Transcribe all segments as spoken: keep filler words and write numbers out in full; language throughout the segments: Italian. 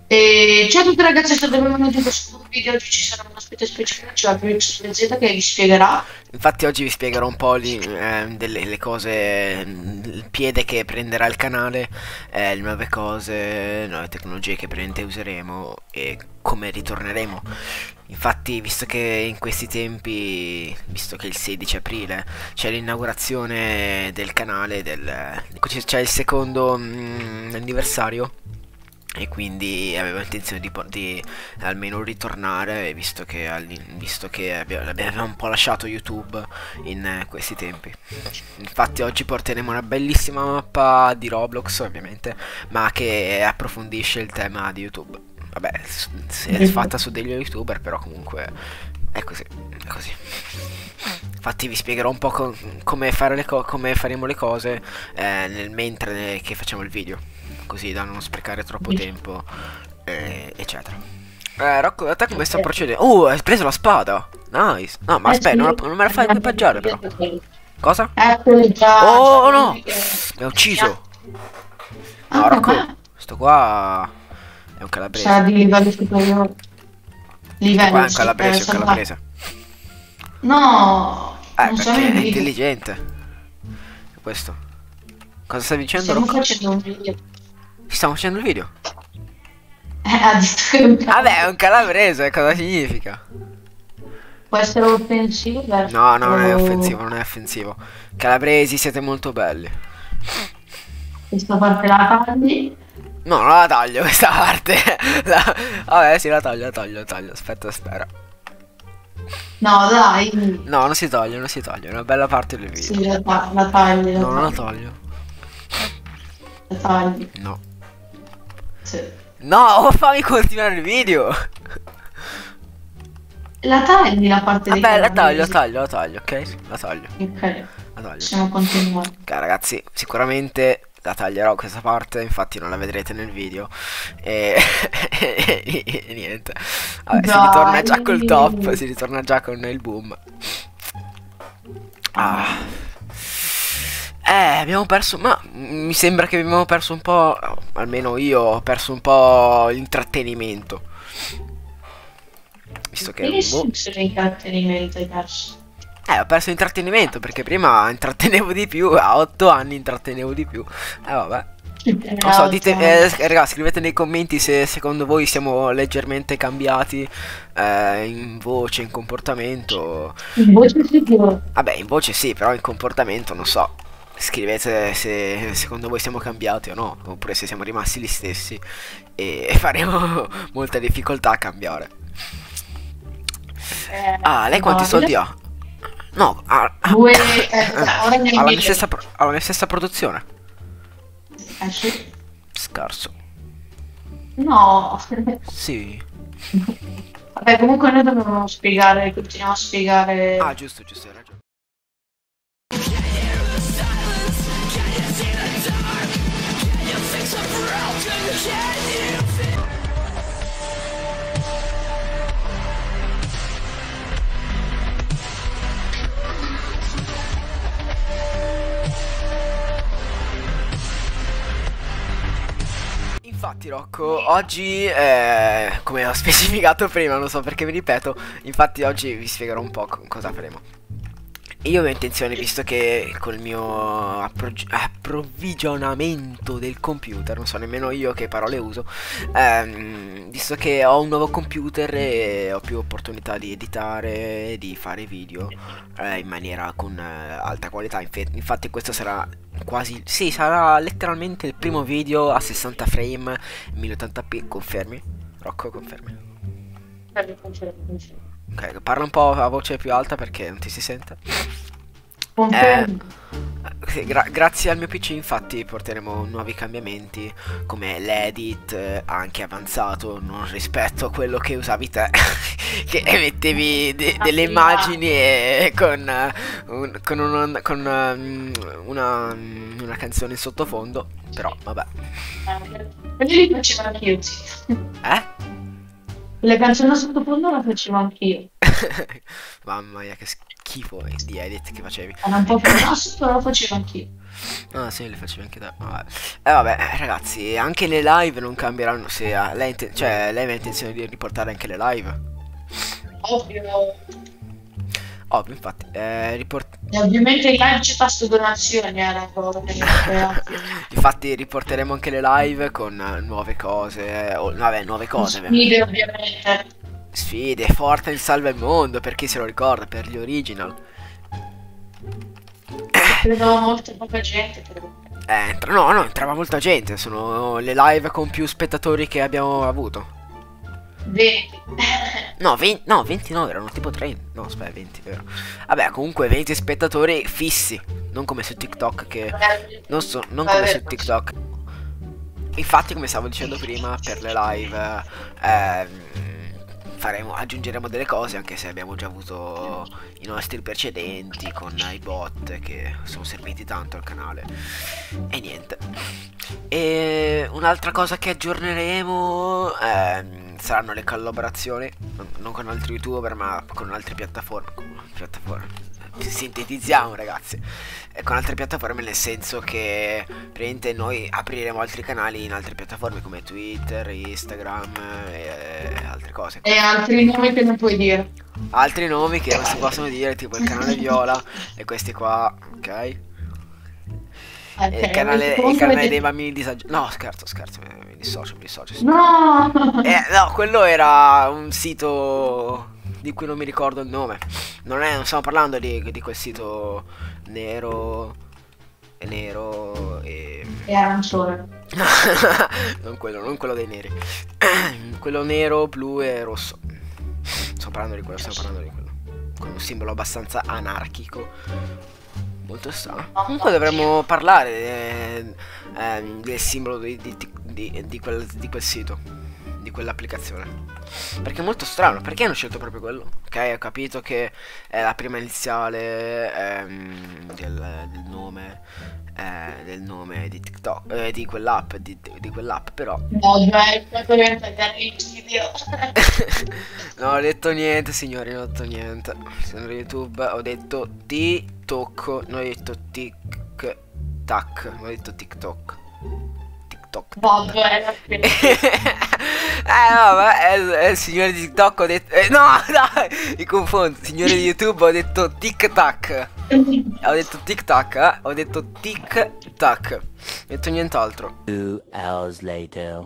E ciao a tutti ragazzi, state benvenuti in questo nuovo video. Oggi ci sarà un ospite speciale, cioè la Z che vi spiegherà. Infatti oggi vi spiegherò un po' li- ehm, delle le cose, mm, il piede che prenderà il canale, eh, le nuove cose, nuove tecnologie che praticamente useremo e come ritorneremo. Infatti, visto che in questi tempi, visto che il sedici aprile c'è l'inaugurazione del canale, del, c'è il secondo mm, anniversario, e quindi avevo intenzione di, po- di almeno ritornare, visto che, all'in- visto che abbiamo, abbiamo un po' lasciato YouTube in eh, questi tempi. Infatti oggi porteremo una bellissima mappa di Roblox, ovviamente, ma che approfondisce il tema di YouTube. Vabbè, s- s- è fatta su degli YouTuber, però comunque è così, è così. Infatti vi spiegherò un po' co- come, fare le co- come faremo le cose eh, nel mentre che facciamo il video, così da non sprecare troppo tempo, eh, eccetera. Eh, Rocco, a te come sta procedendo? Oh, hai preso la spada! Nice! No, ma Eh aspetta, non, sì, la- non me la fai equipaggiare però. Cosa? eccoli già, già Oh no! quelli che... Mi ha ucciso! No, Anche a Rocco, me sto qua è un sarà calabrese. di livello superiore. Sto qua è Livello, un sì, eh, calabrese, un salva. calabrese. No, Eh, non sono perché in è video. intelligente. Questo. Cosa stai dicendo, Stiamo Rocco? facendo un video. Ci stiamo facendo il video. Eh, ha detto che è un Vabbè, è cavolo. un calabrese, cosa significa? Può essere offensivo No, no, non è verso offensivo, non è offensivo. Calabresi, siete molto belli. questa parte la tagli. No, non la taglio questa parte. La- Vabbè, sì, la taglio, la taglio, la taglio. Aspetta, spera. No, dai. No, non si toglie, non si toglie. È una bella parte del video. Sì, la, ta- la tagli, la No, non la tagli, toglio. la tagli. No. Sì. No, fammi continuare il video. La tagli la parte dei Vabbè, la taglio, la calabresi. taglio, la taglio, ok? La taglio, Ok, la taglio. possiamo continuare. Ok, ragazzi, sicuramente la taglierò questa parte, infatti non la vedrete nel video. E, e niente. Vabbè, si ritorna già col top, Dai. si ritorna già con il boom. Ah. Eh, abbiamo perso, ma mi sembra che abbiamo perso un po', almeno io ho perso un po' l'intrattenimento. Visto che, E che boh, senso di intrattenimento hai perso? eh, ho perso intrattenimento perché prima intrattenevo di più, a otto anni intrattenevo di più. Eh, vabbè. Non so, dite, eh, raga, scrivete nei commenti se secondo voi siamo leggermente cambiati eh, in voce, in comportamento. In voce sicuro. Vabbè, in voce sì, però in comportamento non so. Scrivete se secondo voi siamo cambiati o no, oppure se siamo rimasti gli stessi e faremo molta difficoltà a cambiare. Eh, Ah, lei quanti no, soldi ha? No, ha, ha- due, eh, ora ne ha la mia invito. stessa, pro- ha la mia stessa produzione. Eh, sì. Scarso. No. Sì. Vabbè, comunque noi dobbiamo spiegare, continuiamo a spiegare. Ah, giusto, giusto, hai ragione. Infatti Rocco, oggi, eh, come ho specificato prima, non so perché mi ripeto, infatti oggi vi spiegherò un po' co- cosa faremo. Io ho intenzione, visto che col mio appro- approvvigionamento del computer, non so nemmeno io che parole uso, ehm, visto che ho un nuovo computer e ho più opportunità di editare, di fare video eh, in maniera con eh, alta qualità. Infe- infatti questo sarà quasi, sì, sarà letteralmente il primo video a sessanta frame, mille ottanta p, confermi? Rocco, confermi? Ok, parla un po' a voce più alta perché non ti si sente. Eh, Confermo. sì, gra- grazie al mio P C infatti porteremo nuovi cambiamenti come l'edit eh, anche avanzato, non rispetto a quello che usavi te, che mettevi de- delle immagini e con, eh, un- con, un- con, um, una, una canzone in sottofondo, però vabbè. Quelli li facevo anch'io, sì. Eh? Le canzoni sottofondo la facevo anch'io. Mamma mia che schifo di edit che facevi. Era un po' più basso, però lo facevo anch'io. Ah sì, le facevi anche da... Vabbè. Eh vabbè, eh, ragazzi, anche le live non cambieranno se ha... lei, inte- cioè, lei aveva intenzione di riportare anche le live. Ovvio. Ovvio, infatti, eh, riport- E ovviamente in live c'è tasto donazioni, eh, raga, infatti riporteremo anche le live con eh, nuove cose, eh, o, vabbè, nuove cose, ovviamente. sfide ovviamente. Sfide, Fortnite salva il mondo, per chi se lo ricorda, per gli original. Credo molto poca gente, però. Eh, entra- no, no, entrava molta gente, sono le live con più spettatori che abbiamo avuto. venti. No, venti, no, ventinove, erano tipo trenta. No, aspetta, venti, vero. Vabbè, comunque venti spettatori fissi. Non come su TikTok che... Non, so, non come su TikTok. Infatti, come stavo dicendo prima, per le live... ehm, faremo, aggiungeremo delle cose, anche se abbiamo già avuto i nostri precedenti con i bot che sono serviti tanto al canale. E niente. E un'altra cosa che aggiorneremo ehm, saranno le collaborazioni, non, non con altri youtuber ma con altre piattaforme. Con piattaforme. Sintetizziamo, ragazzi, eh, con altre piattaforme, nel senso che praticamente noi apriremo altri canali in altre piattaforme come Twitter, Instagram e eh, altre cose. E altri nomi che non puoi dire. Altri nomi che non si possono dire, tipo il canale Viola e questi qua, ok? Okay, E il canale, il comunque canale avete- dei bambini disagi... No, scherzo, scherzo, mi, mi dissocio, mi dissocio. No! Eh, no, quello era un sito di cui non mi ricordo il nome. Non è, non stiamo parlando di, di quel sito nero e nero e... E arancione. non quello, non quello dei neri. Quello nero, blu e rosso. Sto parlando di quello, stiamo parlando di quello. Con un simbolo abbastanza anarchico. Molto strano. Comunque dovremmo parlare eh, ehm, del simbolo di, di, di, di quel, di quel sito, di quell'applicazione. Perché è molto strano. Perché hanno scelto proprio quello? Ok, ho capito che è la prima iniziale ehm, del, del nome eh, del nome di TikTok, eh, di quell'app, di, di quell'app, però. No, cioè, quanto diventa video. Non ho detto niente, signori, non ho detto niente. Sono YouTube, ho detto TikTok, non ho detto tic tac, non ho detto TikTok. TikTok. Vabbè, eh vabbè, eh, eh, signore di TikTok ho detto... Eh, no, dai, mi confondo. Signore di YouTube ho detto tic tac. Ho detto tic tac, eh? Ho detto tic tac. Non ho detto nient'altro. Two hours later.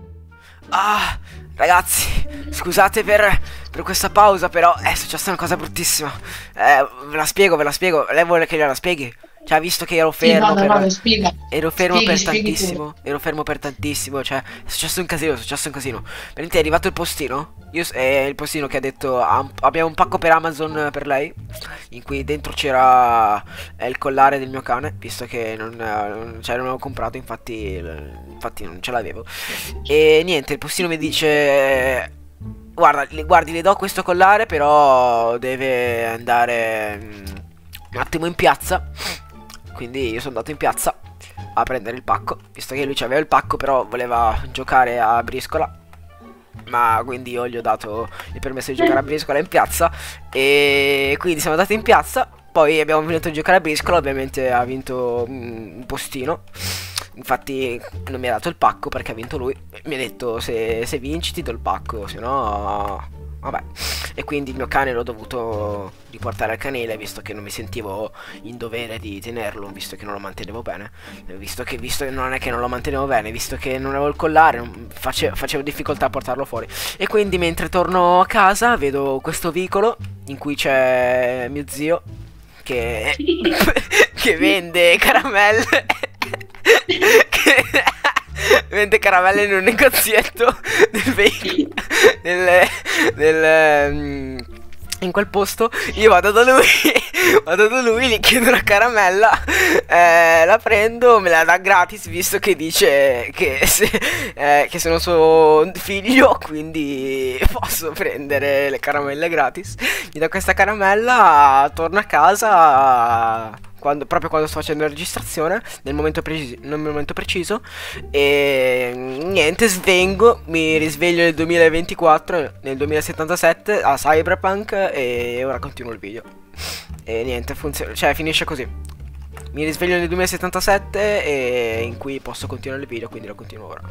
Ah, ragazzi, scusate per, per questa pausa, però è successa una cosa bruttissima. Eh, ve la spiego, ve la spiego. Lei vuole che gliela spieghi? Cioè, visto che ero Sì, fermo vado, per... vado, spiega. Ero fermo Spieghi, per spieghi tantissimo. Ero fermo per tantissimo. Cioè, è successo un casino, è successo un casino. Veramente è arrivato il postino. Io, è il postino che ha detto "Ah, abbiamo un pacco per Amazon per lei", in cui dentro c'era eh, il collare del mio cane, visto che non, eh, non, cioè, non l'avevo comprato, infatti, infatti non ce l'avevo. E niente, il postino mi dice: Guarda, le, guardi, le do questo collare, però deve andare mm, un attimo in piazza. Quindi io sono andato in piazza a prendere il pacco, visto che lui aveva il pacco, però voleva giocare a briscola. Ma quindi io gli ho dato il permesso di giocare a briscola in piazza. E quindi siamo andati in piazza. Poi abbiamo finito di giocare a briscola. Ovviamente ha vinto un postino. Infatti non mi ha dato il pacco perché ha vinto lui. Mi ha detto se, se vinci ti do il pacco, se no vabbè. E quindi il mio cane l'ho dovuto riportare al canile, visto che non mi sentivo in dovere di tenerlo, visto che non lo mantenevo bene. Visto che, visto che non è che non lo mantenevo bene, visto che non avevo il collare, non face, facevo difficoltà a portarlo fuori. E quindi mentre torno a casa vedo questo vicolo in cui c'è mio zio che, che vende caramelle. Che vende caramelle in un negozietto del veicolo nel, nel, um, in quel posto. Io vado da lui vado da lui, gli chiedo una caramella, eh, la prendo, me la dà gratis, visto che dice che, se, eh, che sono suo figlio, quindi posso prendere le caramelle gratis. Gli do questa caramella, torno a casa quando, proprio quando sto facendo la registrazione, nel momento, preci nel momento preciso, e niente, svengo, mi risveglio nel duemilaventiquattro, nel duemilasettantasette a Cyberpunk, e ora continuo il video. E niente, funziona, cioè finisce così. mi risveglio nel duemilasettantasette e in cui posso continuare il video, quindi lo continuo ora.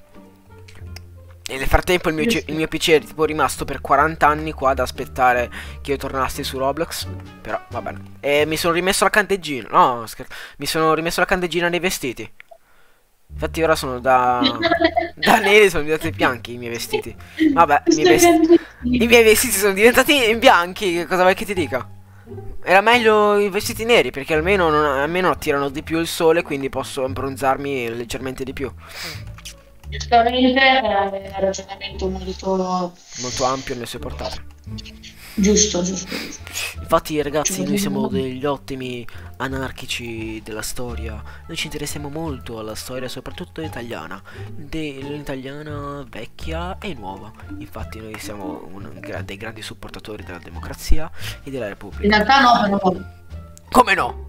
E nel frattempo il mio, il mio P C è tipo rimasto per quaranta anni qua ad aspettare che io tornassi su Roblox. Però va bene. E mi sono rimesso la candeggina. No, scherzo. Mi sono rimesso la candeggina nei vestiti. Infatti ora sono da... da neri sono diventati bianchi i miei vestiti. Vabbè, i miei, vesti... i miei vestiti sono diventati bianchi. Che cosa vuoi che ti dica? Era meglio i vestiti neri perché almeno, non... almeno attirano di più il sole, quindi posso abbronzarmi leggermente di più. Giustamente è un ragionamento molto... molto ampio nelle sue portate. Giusto, giusto. Infatti ragazzi, noi siamo degli ottimi anarchici della storia. Noi ci interessiamo molto alla storia, soprattutto italiana, dell'italiana vecchia e nuova. Infatti noi siamo un, dei grandi supportatori della democrazia e della Repubblica. In realtà no, però... Come no?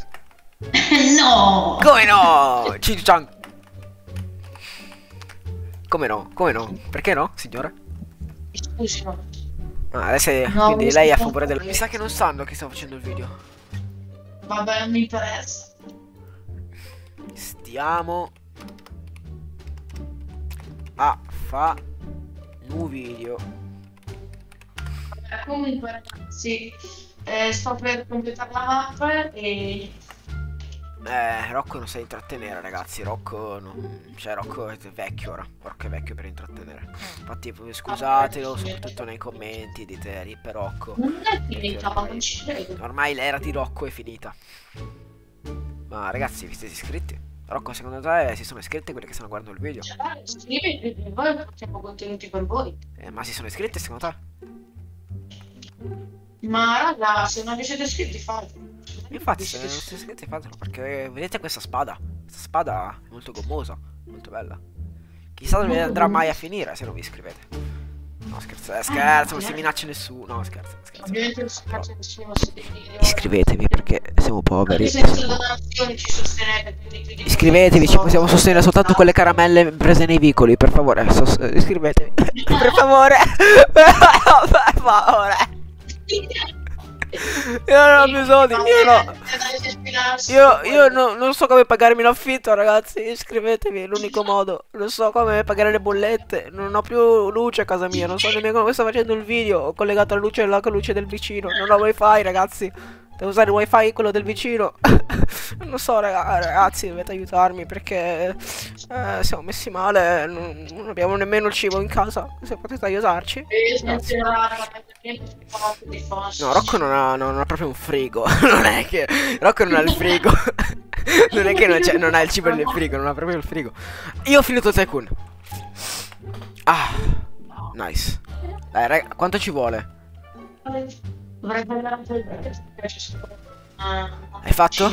No! Come no? Cin-chan. Come no? Come no? Perché no, signora? Scusi, no. Ah, adesso è... No, quindi lei è a scusa. favore del... Mi sa che non sanno che sto facendo il video. Vabbè, non mi interessa. Stiamo a fa un video. Vabbè, comunque, ragazzi, eh, sto per completare la mappa e... Eh, Rocco non sa intrattenere, ragazzi. Rocco non... cioè Rocco è vecchio ora. Rocco è vecchio per intrattenere. Infatti scusatelo, soprattutto nei commenti dite Rip Rocco. Non è finita, ma ormai... non ci credo. ormai l'era di Rocco è finita. Ma ragazzi, vi siete iscritti? Rocco, secondo te si sono iscritti quelli che stanno guardando il video? Cioè, dai, iscrivetevi, voi facciamo contenuti per voi. Eh, ma si sono iscritti secondo te? Ma raga, se non vi siete iscritti, fatelo. Infatti se non siete iscritti fatelo, perché vedete questa spada. Questa spada è molto gommosa, molto bella. Chissà dove andrà mai a finire se non vi iscrivete. No scherzo, eh, scherzo, non si minaccia nessuno. No scherzo, scherzo. Ovviamente non si faccia nessuno se devi... Iscrivetevi perché siamo poveri. Anche senza donazioni ci sostenete, quindi più di... Iscrivetevi, ci possiamo sostenere soltanto quelle caramelle prese nei vicoli, per favore. sos- iscrivetevi. Per favore. Per favore. Io non ho più soldi, io no. Io, io no- non so come pagarmi l'affitto, ragazzi. Iscrivetevi, è l'unico modo. Non so come pagare le bollette. Non ho più luce a casa mia. Non so nemmeno come sto facendo il video. Ho collegato la luce alla luce del vicino. Non ho wifi, ragazzi. Devo usare il wifi quello del vicino. Non so, raga- ragazzi, dovete aiutarmi perché eh, siamo messi male. Non, non abbiamo nemmeno il cibo in casa. Se potete aiutarci. No, Rocco non ha, non ha proprio un frigo. Non è che Rocco non ha il frigo. Non è che non, c'è- non ha il cibo nel frigo. Non ha proprio il frigo. Io ho finito Tycoon. Ah, nice. Dai, raga, quanto ci vuole? Dovrei prendere anche il Hai fatto?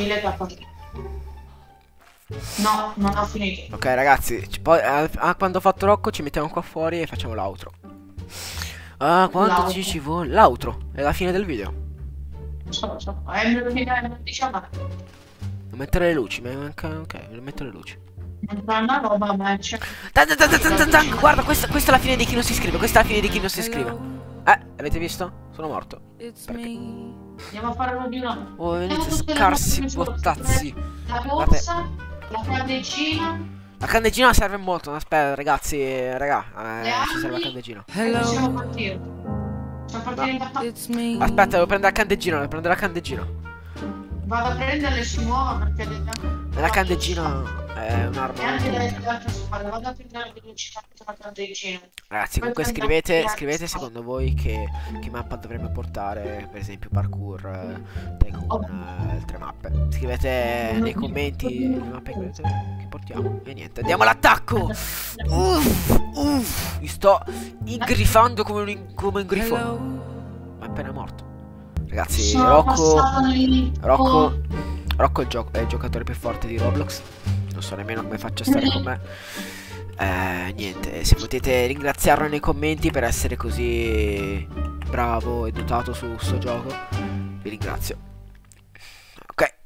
No, non ho finito. Ok, ragazzi, ci- poi a, a quando ho fatto Rocco ci mettiamo qua fuori e facciamo l'outro. Ah, quanto L'outro. ci, ci vuole? L'outro è la fine del video. Non so, non so. È il mio fine, diciamo. Devo mettere le luci, mi manca. Ok, devo mettere le luci. Non fa una roba, ma c'è. Tan, tan, tan, tan, tan, tan, guarda, questa, questa è la fine di chi non si iscrive. Questa è la fine di chi non si iscrive. Eh, avete visto? Sono morto. Perché? Andiamo a fare uno di uno. Oh, venite Andiamo tutte le scarsi cose giuste. bottazzi. La borsa, la candeggina. La candeggina serve molto. Aspetta, ragazzi, raga, Le eh, armi. ci serve la candeggina. E possiamo partire. Possiamo partire in battaglia. Aspetta, devo prendere la candeggina, devo prendere la candeggina. Vado a prenderle e si muova perché le La candeggina è un'arma. E anche molto le utile. altre spalle, vado a prendere la velocità con la candeggina. Ragazzi, comunque scrivete, scrivete secondo voi che, che mappa dovremmo portare, per esempio parkour, eh, Tycoon, eh, altre mappe. Scrivete nei commenti le mappe che, volete che portiamo. E niente, andiamo all'attacco! Uff, uff, mi sto ingrifando come un, in- come un grifone. Ma è appena morto. Ragazzi, Sono Rocco, passato nei- Rocco, Rocco è il, gio- è il giocatore più forte di Roblox. Non so nemmeno come faccia a stare con me. Eh, niente, se potete ringraziarlo nei commenti per essere così bravo e dotato su sto gioco, vi ringrazio. Ok.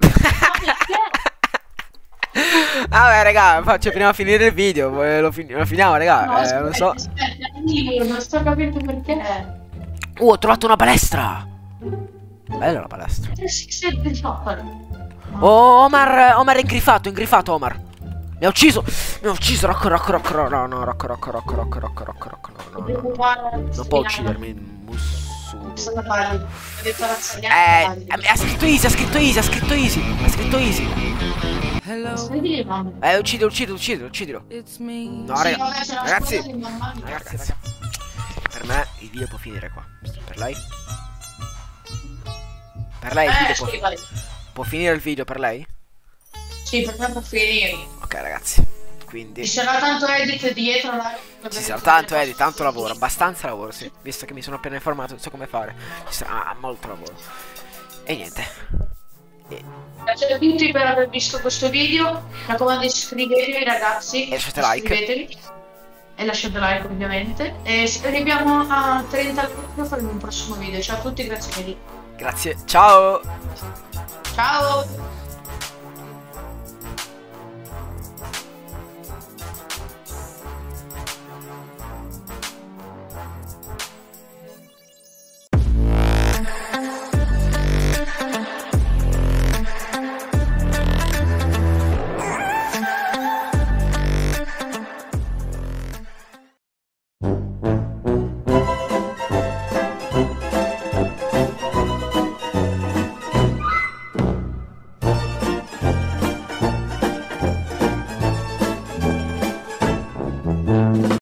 Vabbè, raga, faccio prima finire il video. Poi lo, fin- lo finiamo, raga. No, eh, aspetta, non so. aspetta, io non sto capendo perché. Uh, ho trovato una palestra. Bella la palestra. Eh sì, sì, sì, no. Oh, Omar, Omar è ingrifato, è ingrifato Omar. Mi ha ucciso, mi ha ucciso, Rocco, Rocco, Rocco, no, no, Rocco, Rocco, Rocco, Rocco, Rocco, Rocco, Rocco, no, no, no. Non può uccidermi, mussu. Eh, ha scritto easy, ha scritto easy, ha scritto easy, ha scritto easy. Eh, uccidilo, uccidilo, uccidilo, uccidilo. No, raga, ragazzi, ragazzi, ragazzi. Per me il video può finire qua. Per lei? Per lei il video può finire. Può finire il video per lei? Sì, per me può finire. Ok ragazzi, quindi ci sarà tanto edit dietro là. Ci sarà tanto edit, tanto lavoro, abbastanza lavoro, sì. Visto che mi sono appena informato, non so come fare. Ci sarà molto lavoro. E niente. E... Grazie a tutti per aver visto questo video. Mi raccomando, iscrivetevi ragazzi. E lasciate like. Iscrivetevi. E lasciate like ovviamente. E se arriviamo a trenta like faremo un prossimo video. Ciao a tutti, grazie mille. Grazie, ciao. Ciao.